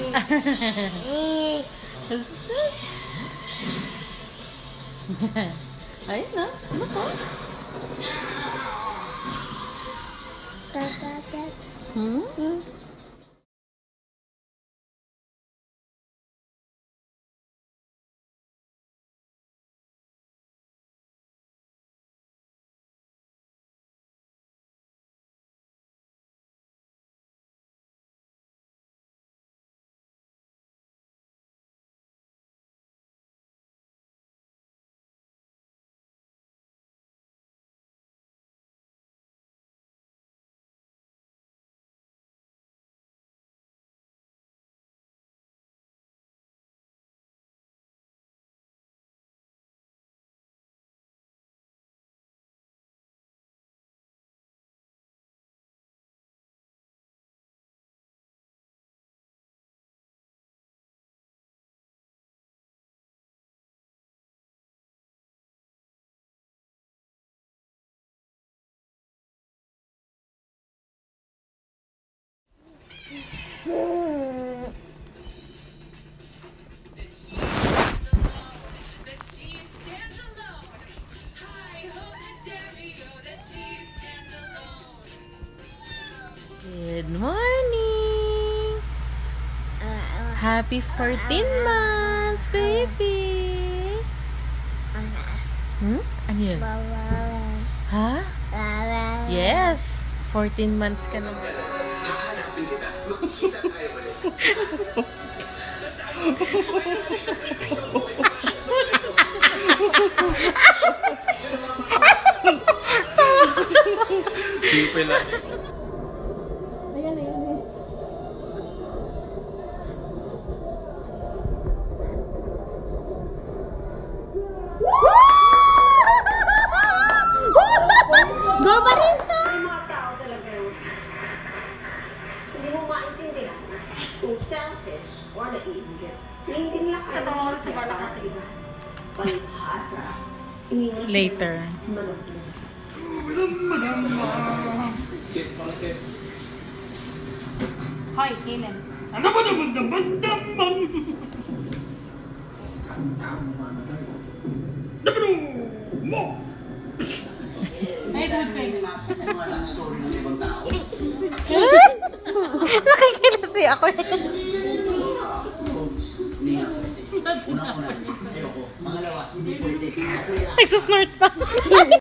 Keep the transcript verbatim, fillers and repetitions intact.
Ayun na. Ano to? Hmm? Good morning! Happy fourteen months, baby! Hmm? Ano yun? Ha? Yes! fourteen months ka na. Simple lang. Ayan, ayan, ayan. Go, barista! May mga tao talaga hindi mo maintindihan kung selfish or naiinggit. Naiintindihan ka naman kasi para sa iba. Palibhasa. Later. Hoy, Kinen. Ay, tapos kayo. Nakikilasi ako. Unang-una, ayoko. Pangalawa, hindi pwede. Nagsusnort pa.